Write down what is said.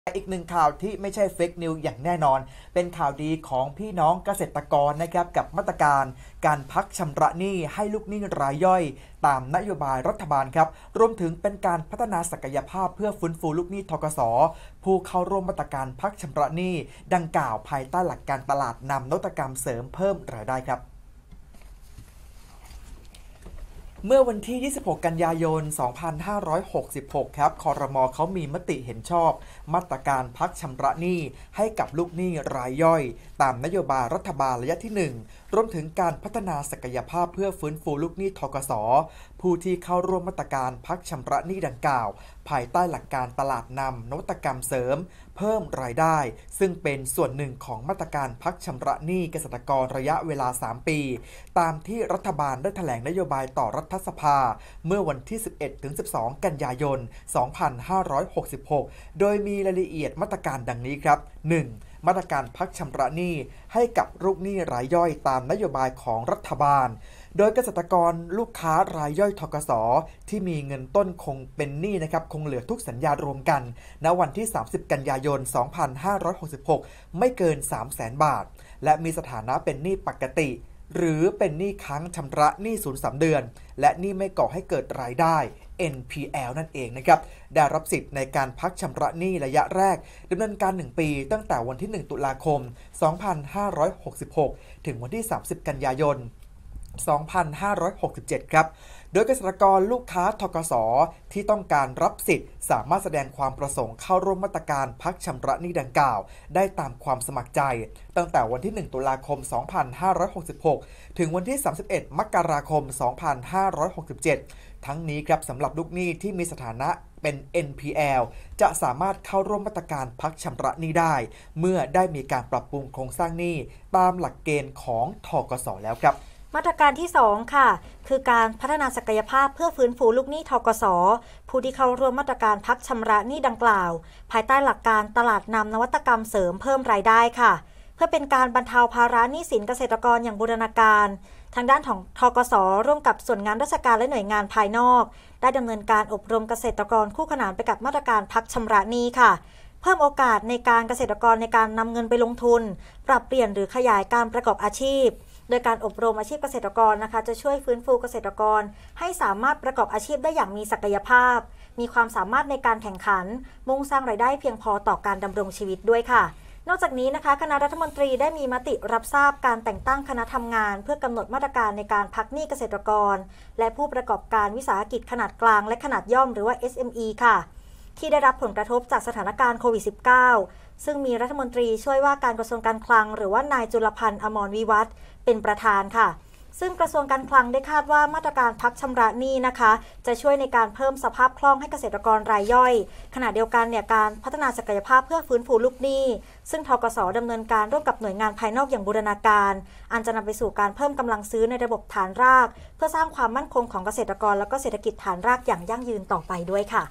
อีกหนึ่งข่าวที่ไม่ใช่เฟกนิวอย่างแน่นอนเป็นข่าวดีของพี่น้องเกษตรกรนะครับกับมาตรการการพักชำระหนี้ให้ลูกหนี้รายย่อยตามนโยบายรัฐบาลครับรวมถึงเป็นการพัฒนาศักยภาพเพื่อฟื้นฟูลูกหนี้ธกส.ผู้เข้าร่วมมาตรการพักชำระหนี้ดังกล่าวภายใต้หลักการตลาดนำนวัตกรรมเสริมเพิ่มรายได้ครับเมื่อวันที่ 26 กันยายน 2566 ครับครม.เขามีมติเห็นชอบมาตรการพักชำระหนี้ให้กับลูกหนี้รายย่อยตามนโยบายรัฐบาลระยะที่ 1 รวมถึงการพัฒนาศักยภาพเพื่อฟื้นฟูลูกหนี้ธกส.ผู้ที่เข้าร่วมมาตรการพักชำระหนี้ดังกล่าวภายใต้หลักการตลาดนำนวัตกรรมเสริมเพิ่มรายได้ซึ่งเป็นส่วนหนึ่งของมาตรการพักชำระหนี้เกษตรกรระยะเวลา 3 ปีตามที่รัฐบาลได้แถลงนโยบายต่อรัฐสภาเมื่อวันที่ 11-12 กันยายน 2566 โดยมีรายละเอียดมาตรการดังนี้ครับ 1. มาตรการพักชำระหนี้ให้กับลูกหนี้รายย่อยตามนโยบายของรัฐบาลโดยเกษตรกรลูกค้ารายย่อยธกส.ที่มีเงินต้นคงเป็นหนี้นะครับคงเหลือทุกสัญญารวมกันณวันที่ 30 กันยายน 2566 ไม่เกิน 300,000 บาทและมีสถานะเป็นหนี้ปกติหรือเป็นหนี้ค้างชำระหนี้03 เดือนและหนี้ไม่ก่อให้เกิดรายได้ NPL นั่นเองนะครับได้รับสิทธิ์ในการพักชำระหนี้ระยะแรกดำเนินการ1 ปีตั้งแต่วันที่ 1 ตุลาคม 2566 ถึงวันที่ 30 กันยายน 2567 ครับโดยเกษตรกรลูกค้าธกส.ที่ต้องการรับสิทธิ์สามารถแสดงความประสงค์เข้าร่วมมาตรการพักชำระหนี้ดังกล่าวได้ตามความสมัครใจตั้งแต่วันที่ 1 ตุลาคม 2566 ถึงวันที่ 31 มกราคม 2567 ทั้งนี้ครับสำหรับลูกหนี้ที่มีสถานะเป็น NPL จะสามารถเข้าร่วมมาตรการพักชำระหนี้ได้เมื่อได้มีการปรับปรุงโครงสร้างหนี้ตามหลักเกณฑ์ของธกส.แล้วครับมาตรการที่ 2 ค่ะคือการพัฒนาศักยภาพเพื่อฟื้นฟูลูกหนี้ธกส.ผู้ที่เข้าร่วมมาตรการพักชำระหนี้ดังกล่าวภายใต้หลักการตลาดนำนวัตกรรมเสริมเพิ่มรายได้ค่ะเพื่อเป็นการบรรเทาภาระหนี้สินเกษตรกรอย่างบูรณาการทางด้านของธกส.ร่วมกับส่วนงานราชการและหน่วยงานภายนอกได้ดำเนินการอบรมเกษตรกรคู่ขนานไปกับมาตรการพักชำระหนี้ค่ะเพิ่มโอกาสในการเกษตรกรในการนำเงินไปลงทุนปรับเปลี่ยนหรือขยายการประกอบอาชีพโดยการอบรมอาชีพเกษตรกรนะคะจะช่วยฟื้นฟูเกษตรกรให้สามารถประกอบอาชีพได้อย่างมีศักยภาพมีความสามารถในการแข่งขันมุ่งสร้างรายได้เพียงพอต่อการดำรงชีวิตด้วยค่ะนอกจากนี้นะคะคณะรัฐมนตรีได้มีมติรับทราบการแต่งตั้งคณะทำงานเพื่อกำหนดมาตรการในการพักหนี้เกษตรกรและผู้ประกอบการวิสาหกิจขนาดกลางและขนาดย่อมหรือว่า SME ค่ะที่ได้รับผลกระทบจากสถานการณ์โควิด -19 ซึ่งมีรัฐมนตรีช่วยว่าการกระทรวงการคลังหรือว่านายจุลพันธ์อมรวิวัฒน์เป็นประธานค่ะซึ่งกระทรวงการคลังได้คาดว่ามาตรการพักชำระหนี้นะคะจะช่วยในการเพิ่มสภาพคล่องให้เกษตรกรรายย่อยขณะเดียวกันเนี่ยการพัฒนาศักยภาพเพื่อฟื้นฟูลูกหนี้ซึ่งธกส.ดำเนินการร่วมกับหน่วยงานภายนอกอย่างบูรณาการอันจะนำไปสู่การเพิ่มกำลังซื้อในระบบฐานรากเพื่อสร้างความมั่นคงของเกษตรกรและก็เศรษฐกิจฐานรากอย่างยั่งยืนต่อไปด้วยค่ะ